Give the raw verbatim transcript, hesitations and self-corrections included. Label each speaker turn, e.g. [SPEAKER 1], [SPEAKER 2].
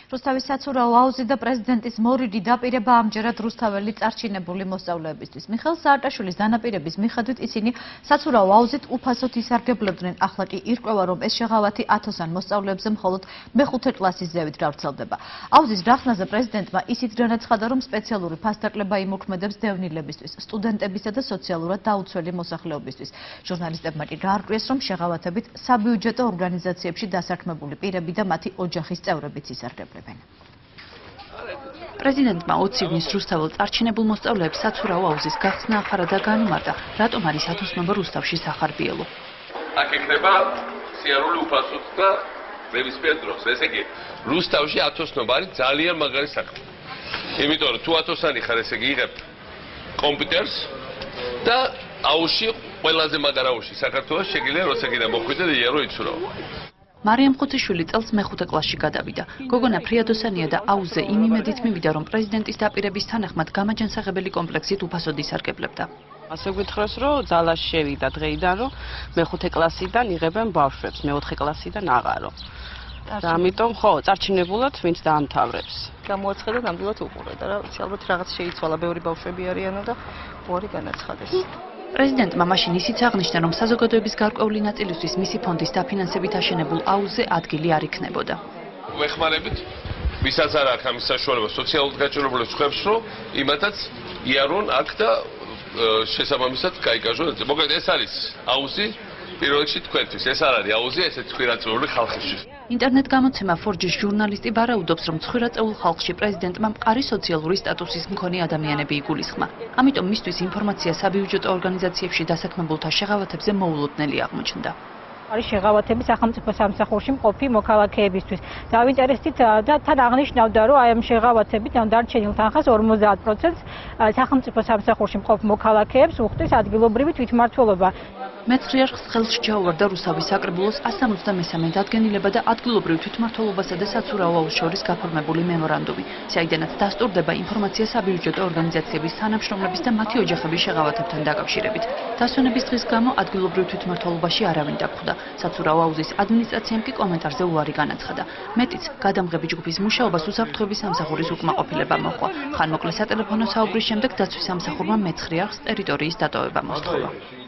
[SPEAKER 1] რუსთავის საცურაო აუზი და პრეზიდენტის მორიგი დაპირება ამჯერად რუსთაველი წარჩინებული მოსწავლეებისთვის. მიხეილ სააკაშვილის დანაპირების მიხედვით ისინი საცურაო აუზით უფასოდ ისარგებლებდნენ. ახლა კი ირკვევა, რომ ეს შეღავათი ათოსან მოსწავლეებზე მხოლოდ მეხუთე კლასის ზევით გავრცელდება. აუზის გახსნაზე პრეზიდენტმა ისიც განაცხადა, რომ სპეციალური ფასდაკლება იმოქმედებს დევნილებისთვის, სტუდენტებისა და სოციალურად დაუცველი მოსახლეობისთვის. ჟურნალისტებმა კი გაარკვიეს, რომ შეღავათებით საბიუჯეტო ორგანიზაციებში დასაქმებული პირები და მათი ოჯახის წევრებიც ისარგებლებენ.
[SPEAKER 2] პრეზიდენტმა ოცი ივნის რუსთაველ წარჩინებულ მოსწავლეებს საცურაო აუზის გახსნა ახარა და განუმარტა, რატომ არის ათოსნობა რუსთავში სახარბიელო.
[SPEAKER 3] აქ იქნება სიარული უფასოდ და ნებისმიერ დროს. ესე იგი, რუსთავში ათოსნობა არის ძალიან მაგარი საქმე. იმიტომ რომ თუ ათოსანი ხარ, ესე იგი იღებ კომპიუტერს და აუზში ყველაზე მაგარი აუზში საქართველოს შეგიძლია როცა კიდე მოხვიდე და იარო იცურავ.
[SPEAKER 2] მარიამ ხუთიშვილი წელს მეხუთე კლასში გადავიდა. გოგონა ფრიადოსანია და აუზზე იმ იმედით მივიდა, რომ პრეზიდენტის დაპირების თანახმად გამაჯანსაღებელი კომპლექსით უფასოდ ისარგებლებდა.
[SPEAKER 4] ასე გითხრას, რომ ძალაში შევიდა დღეიდან, რომ მეხუთე კლასიდან იღებენ ბავშვებს, მეოთხე კლასიდან აღარო. და ამიტომ ხო, წარჩინებულად ვინც დაამთავრებს.
[SPEAKER 5] გამოაცხადა ნამდვილად უყურე და რა ვიცი, ალბათ რაღაც შეიცვალა, ბევრი ბავშვები არიანო და უარი განაცხადეს.
[SPEAKER 2] პრეზიდენტმა მაშინ ისიც აღნიშნა, რომ საზოგადოების გარკვეული ნაწილისთვის მისი ფონდის დაფინანსებით აშენებულ აუზზე ადგილი არ იქნებოდა.
[SPEAKER 3] ვეხმარებით, ვისაც არ აქვს ამის საშუალება სოციალურად გაჭირვებულ სხვებს, რომ იმათაც იარონ აქ და შესაბამისად გაიკაჟონ. მოკლედ ეს არის აუზი პირველ რიგში თქვენთვის. ეს არ არის აუზი, ესეც ხშირაწეული ხალხისთვის.
[SPEAKER 2] ინტერნეტ გამოცემა ფორჯის ჟურნალისტი ვარაუდობს, რომ ცხვირაწეულ ხალხში პრეზიდენტმა მყარი სოციალური სტატუსის მქონე ადამიანები იგულისხმა. ამიტომ მისთვის ინფორმაცია საბიუჯეტო ორგანიზაციებში დასაქმებულთა შეღავათებზე მოულოდნელი აღმოჩნდა.
[SPEAKER 6] არის შეღავათები სახელმწიფო სამსახურში მყოფი მოქალაქეებისთვის. დავინტერესდით და თან აღნიშნავდა, რომ აი ამ შეღავათებით ან დარჩენილ თანხას ორმოცდაათ პროცენტს სახელმწიფო სამსახურში მყოფ მოქალაქეებს უხდის ადგილობრივი თვითმმართველობა.
[SPEAKER 2] მეცხრიარხს ხელს ჩაუვარდა რუსთავის საკრებულოს one seventy-three დადგენილება და ადგილობრივ თვითმმართველობასა და საცურაო აუზს შორის გაფორმებული მემორანდუმი, საიდანაც დასტურდება ინფორმაცია საბიუჯეტო ორგანიზაციების თანამშრომლების და მათი ოჯახების შეღავათებთან დაკავშირებით. დასვენების დღის გამო ადგილობრივ თვითმმართველობაში არავინ დაგხვდა. საცურაო აუზის ადმინისტრაციამ კი კომენტარზე უარი განაცხადა. მეტიც, გადამღები ჯგუფის მუშაობას უსაფრთხოების სამსახურის უკმაყოფილება მოჰყვა. ხანმოკლე სატელეფონო საუბრის შემდეგ დაცვის სამსახურმა მეცხრიარხს ტერიტორიის დატოვება მოსთხოვა.